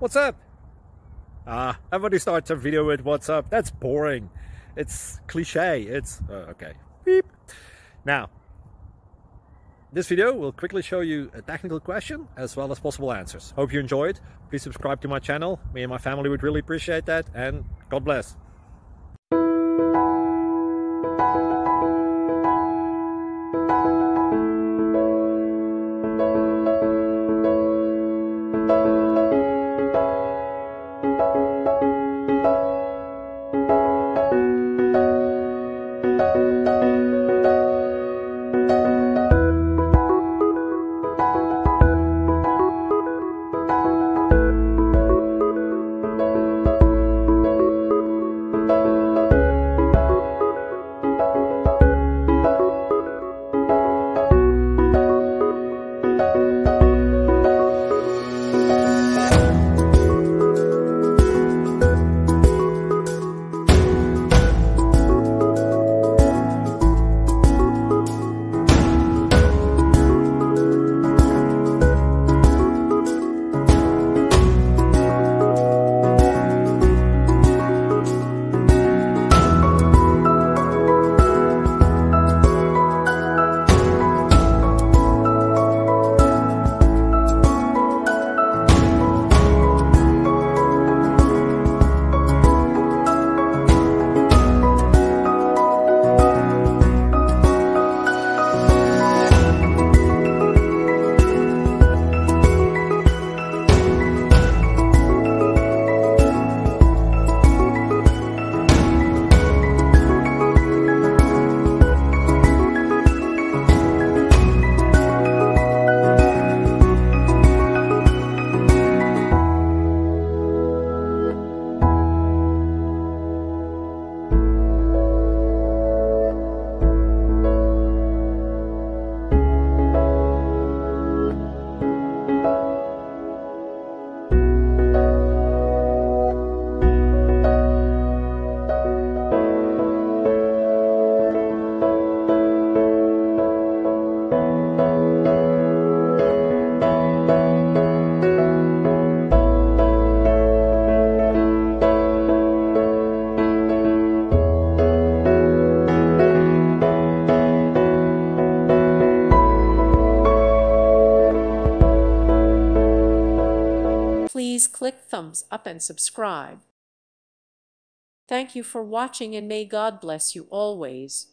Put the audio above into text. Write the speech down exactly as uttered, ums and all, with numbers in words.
What's up? Ah, everybody starts a video with what's up. That's boring. It's cliche. It's uh, okay. Beep. Now, this video will quickly show you a technical question as well as possible answers. Hope you enjoyed. Please subscribe to my channel. Me and my family would really appreciate that, and God bless. Please click thumbs up and subscribe. Thank you for watching, and may God bless you always.